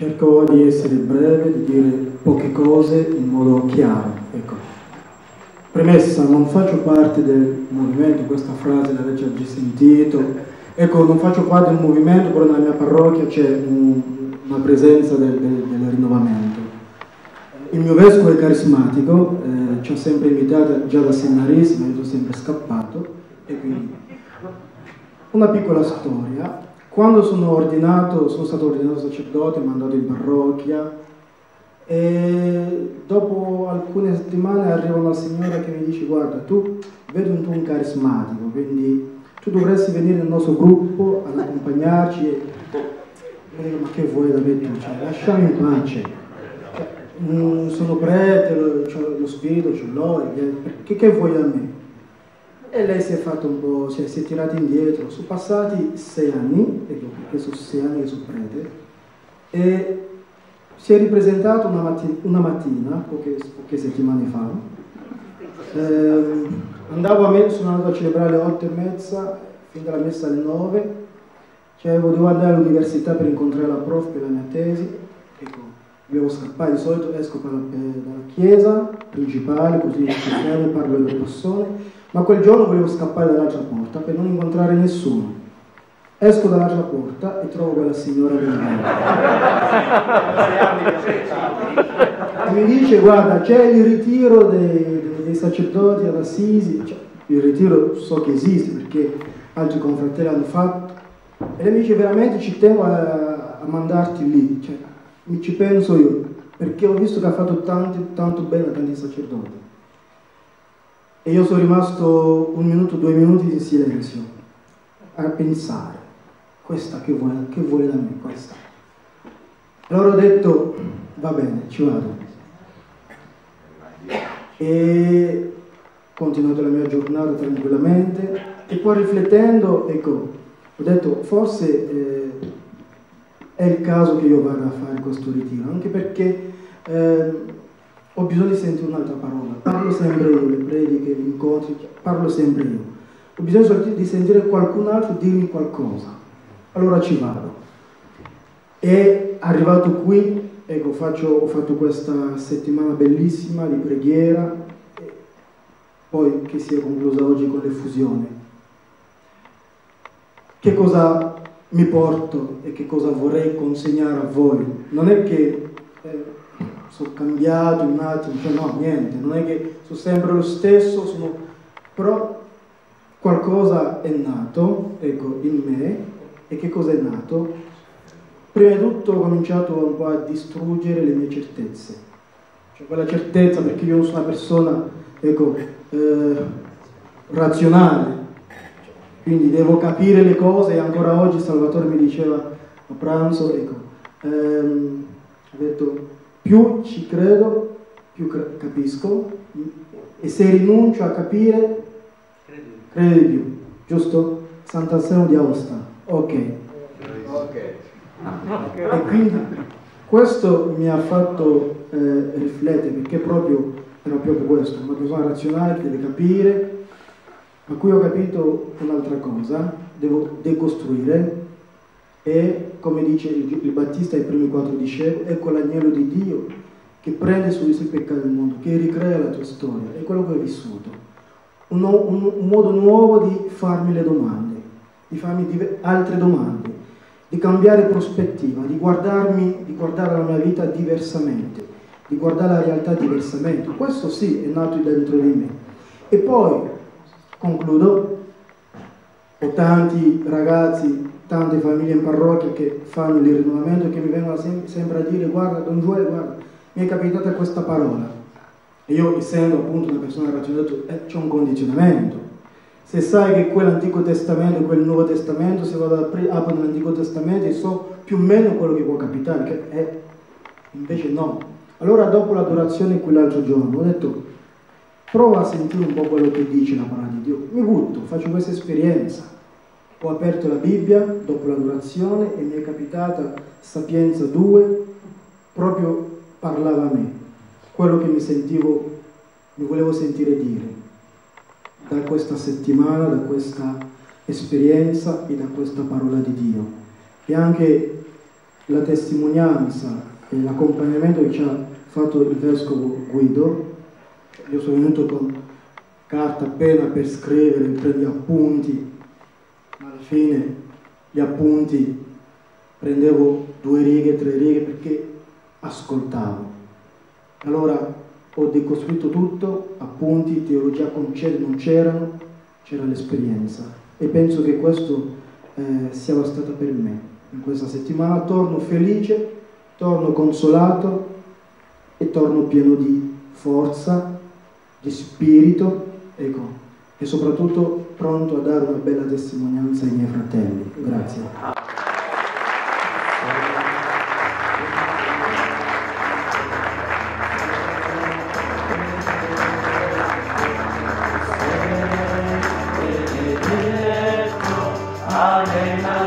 Cerco di essere breve, di dire poche cose in modo chiaro. Ecco. Premessa, non faccio parte del movimento, questa frase l'avete già sentito. Ecco, non faccio parte del movimento, però nella mia parrocchia c'è una presenza del rinnovamento. Il mio vescovo è carismatico, ci ha sempre invitato già da seminarissimo, io sono sempre scappato. E quindi una piccola storia. Quando sono stato ordinato sacerdote, mandato in parrocchia, e dopo alcune settimane arriva una signora che mi dice: guarda, tu vedi un carismatico, quindi tu dovresti venire nel nostro gruppo ad accompagnarci. E dico: ma che vuoi da me tu? Cioè, lasciami in pace. Sono prete, lo spirito ce l'ho, che vuoi da me? E lei si è fatto un po', si è tirata indietro. Sono passati 6 anni, perché sono 6 anni che sono prete, e si è ripresentato una mattina, poche settimane fa. Sono andato a celebrare alle 8:30, fin dalla messa alle 9. Cioè, volevo andare all'università per incontrare la prof per la mia tesi. Ecco, devo scappare, di solito esco dalla chiesa principale, così parlo alle persone. Ma quel giorno volevo scappare dall'altra porta per non incontrare nessuno. Esco dall'altra porta e trovo quella signora che mi dice: guarda, c'è il ritiro dei sacerdoti ad Assisi. Cioè, il ritiro so che esiste perché altri confratelli hanno fatto. E lei mi dice: veramente ci tengo a mandarti lì. Cioè, ci penso io, perché ho visto che ha fatto tanto bene a tanti sacerdoti. E io sono rimasto 1 minuto, 2 minuti in silenzio a pensare: questa che vuole da me, questa. Allora ho detto: va bene, ci vado. E ho continuato la mia giornata tranquillamente, e poi riflettendo, ecco, ho detto: forse è il caso che io vada a fare questo ritiro, anche perché ho bisogno di sentire un'altra parola. Parlo sempre io, le prediche, gli incontri, parlo sempre io. Ho bisogno di sentire qualcun altro dirmi qualcosa. Allora ci vado. E arrivato qui, ecco, ho fatto questa settimana bellissima di preghiera, poi che si è conclusa oggi con l'effusione. Che cosa mi porto e che cosa vorrei consegnare a voi? Non è che sono cambiato un attimo, cioè no, niente, non è che sono sempre lo stesso, però qualcosa è nato, ecco, in me. E che cosa è nato? Prima di tutto ho cominciato un po' a distruggere le mie certezze, cioè quella certezza, perché io sono una persona, ecco, razionale, quindi devo capire le cose. E ancora oggi Salvatore mi diceva a pranzo, ecco, ha detto: più ci credo, più capisco, e se rinuncio a capire, credo di più, giusto? Sant'Anselmo di Aosta, ok. E quindi questo mi ha fatto riflettere, perché era proprio questo, una persona razionale che deve capire. Ma qui ho capito un'altra cosa: devo decostruire. E come dice il Battista ai primi 4 discepoli, ecco l'agnello di Dio che prende su di sé il peccato del mondo, che ricrea la tua storia. È quello che ho vissuto, un modo nuovo di farmi le domande, di farmi altre domande, di cambiare prospettiva, di guardare la mia vita diversamente, di guardare la realtà diversamente. Questo sì è nato dentro di me. E poi concludo: ho tanti ragazzi, tante famiglie in parrocchia che fanno il rinnovamento, che mi vengono sempre a dire: guarda Don Gioele, guarda, mi è capitata questa parola. E io, essendo appunto una persona razionale, c'è un condizionamento. Se sai che quell'Antico Testamento e quel Nuovo Testamento, se vado apro nell'Antico Testamento e so più o meno quello che può capitare, che invece no. Allora dopo l'adorazione qui l'altro giorno ho detto: prova a sentire un po' quello che dice la parola di Dio. Mi butto, faccio questa esperienza. Ho aperto la Bibbia dopo l'adorazione e mi è capitata Sapienza 2, proprio parlava a me, quello che mi volevo sentire dire da questa settimana, da questa esperienza e da questa parola di Dio. E anche la testimonianza e l'accompagnamento che ci ha fatto il Vescovo Guido. Io sono venuto con carta, penna per scrivere, prendi appunti, ma alla fine gli appunti prendevo 2 righe, 3 righe perché ascoltavo. Allora ho decostruito tutto, appunti, teologia concede, non c'erano, c'era l'esperienza, e penso che questo sia bastato per me. In questa settimana torno felice, torno consolato e torno pieno di forza, di spirito, ecco, e soprattutto pronto a dare una bella testimonianza ai miei fratelli. Grazie. Amen.